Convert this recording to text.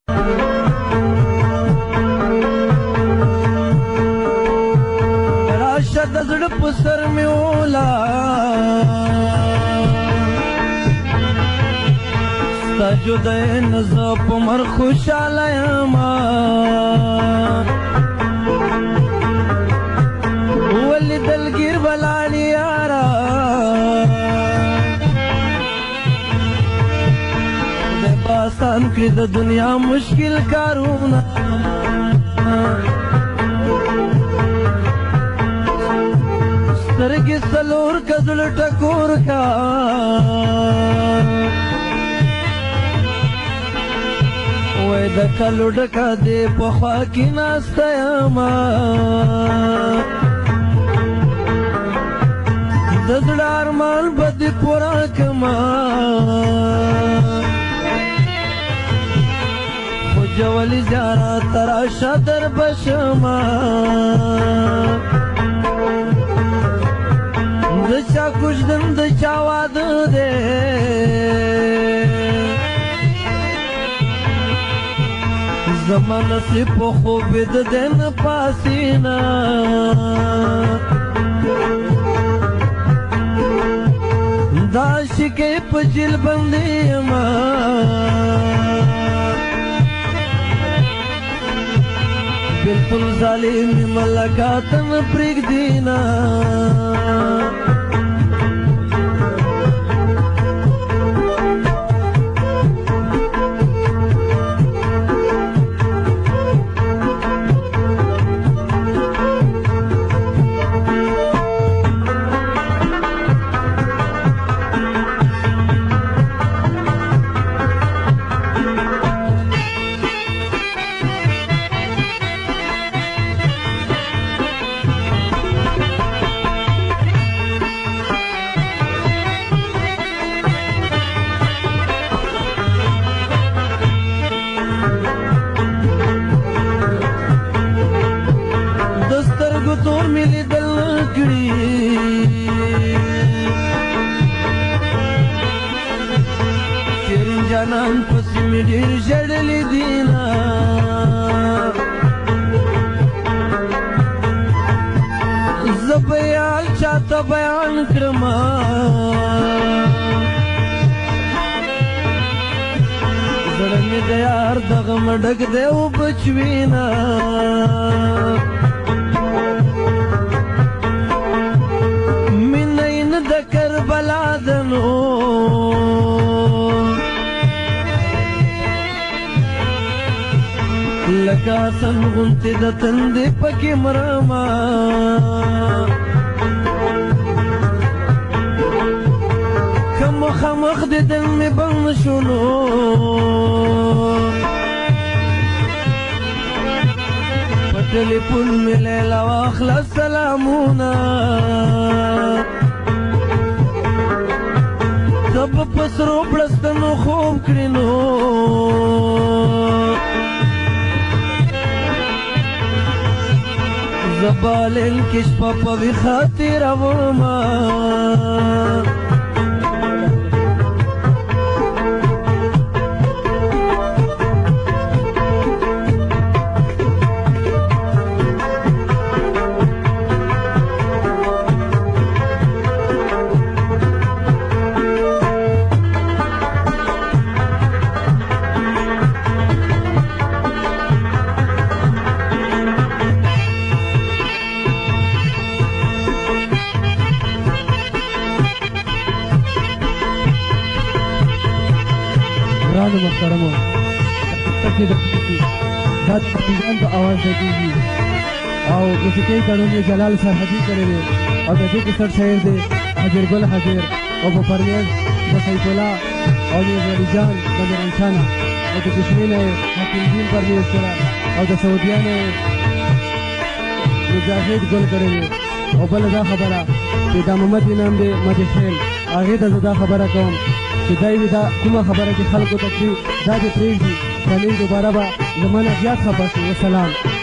راشه د زړه په سر مې ولا ستا جدای نه زه په مر خوشحاله یمه ولې دلګیر بلالې یاره خدای به آسان کړي د دنیا مشکل کارونه سترګې څلور که زړه ټکور کا وای د کلو ډکه دې په خوا کې ناسته یمه د زړه ارمان به دې پوره کړمه خو جولې زیارت ته راشه در به شمه د چا کوژدن د چا واده دی زما نصیب په خوب د دی نه پاسینه دا عاشقۍ په جیل بندي یمه بلکل ظالم یمه لکه ته نه پرېږدي نه تور مې لیدل کړي شیرین جانان پسې مې ډېر ژړلي دي نه زه به یې حال چاته بیان کړمه زړه مې د یار د غم ډک دی اوبه چوینه د کربلا دنو لکه حسن غوندې د تندې پکې مرمه که مخامخ دیدن مې بند شونو په ټلیفون مې لیلا واخله سلامونه زب پسرو پړستنو خوب کړي نو زبالین کې شپه په ویښه تېرومه ګرانو محترمو تکې د پوکي دا د پښتون په اواز دی او موسیقي قانون جلال سرحدي کړی دی او د دې کې سر شاعر دی حاضر ګل حاضر او په پرمیز د سیف الله او د ولی جان د میرانشانه او د کشمیر حکیم دین پرمیز سره او د سعودیانو مجاهد ګل کړی دی او بل دا خبره چې دا محمد انعام دی مدې خیل هغې ته زه دا خبره کوم چې دای وي دا کومه خبره چې خلکو ته کړي دا دې پرېږدي چې دوباره به زما نه زیات خفه شي. وسلام.